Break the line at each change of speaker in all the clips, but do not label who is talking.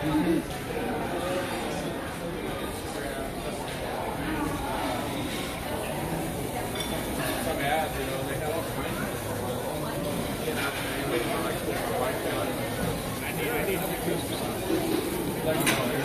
Some ads, you know, they have all kinds of get out there. You make like this white down. I need to do something. Like,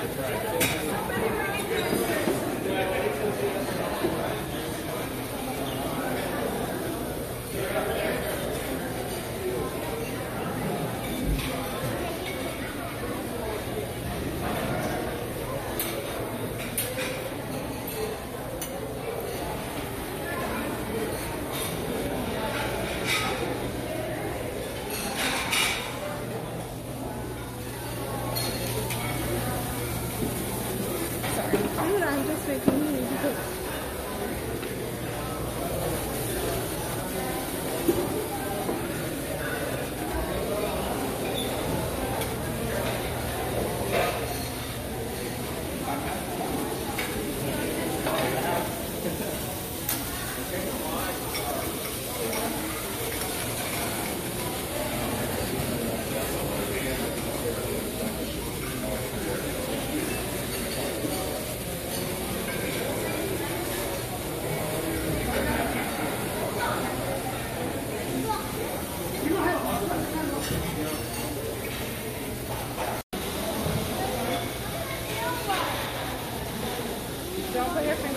Dude, I'm just making you. Don't put your finger